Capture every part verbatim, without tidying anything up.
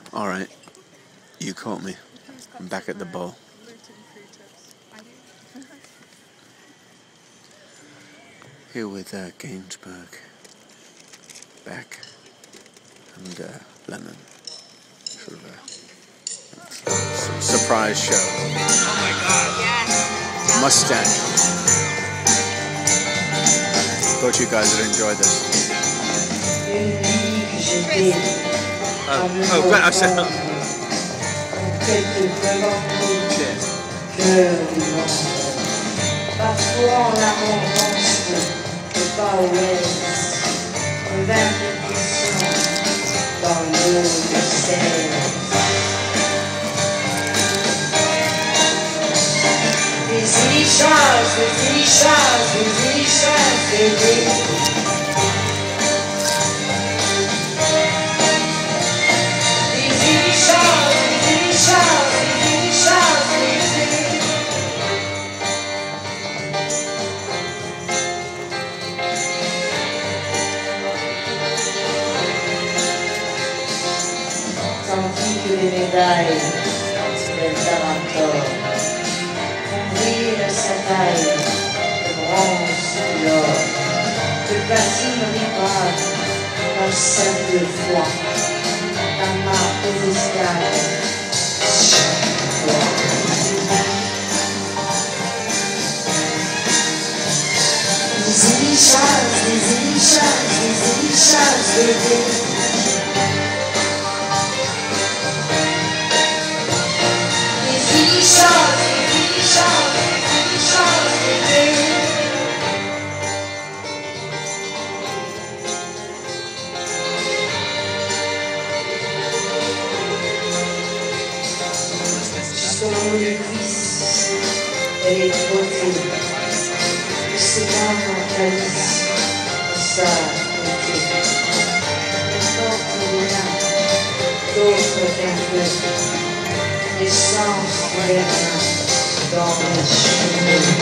Alright, you caught me. I'm back at the bowl. Here with uh, Gainsbourg, Beck, and uh, Lennon. Sort of a su surprise show. Oh my god, yes! Mustache. Thought you guys would enjoy this. Oh, oh, but I said. Parfois en abondance, et pas au ouest, un verre de cuisson dans l'eau de sel. Des illichages, des illichages, des illichages, bébé. Des illichages, des illichages, des illichages, bébé. Tandis que les médailles del Tarantor font briller sa taille de bronze et d'or, de platine ripade, d'un simple froid, d'un marque des escales, chaque fois. Des illichages, des illichages, des illichages, bébé. Sur le cuisse, elle est trottée. C'est dans mon calice, ça côté. Elle porte rien, d'autre qu'un feu. L'essence de rien dans mes cheveux.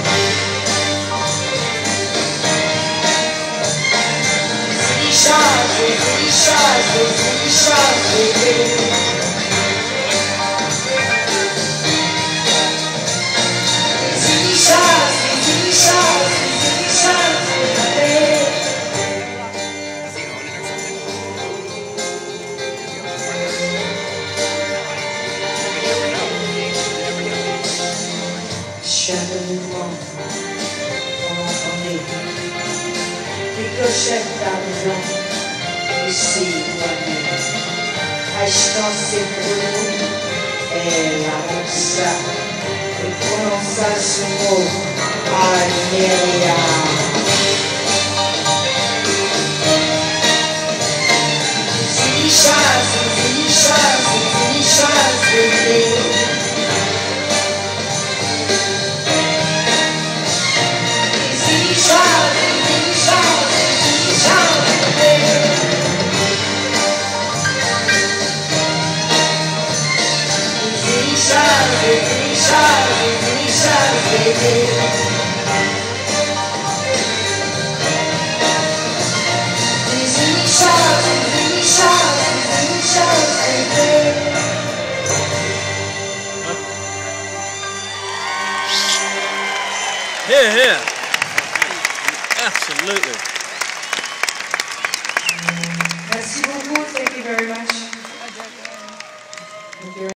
Des illichages, des illichages, des illichages, bébé. Chaque mouvement, on entendait des clochettes d'argent ici éloignées, achetant ses brûlures, elle avança et prononça ce mot Almeria. Des illichages, des illichages, des illichages, bébé. Here, here. Absolutely. Merci beaucoup. Thank you very much.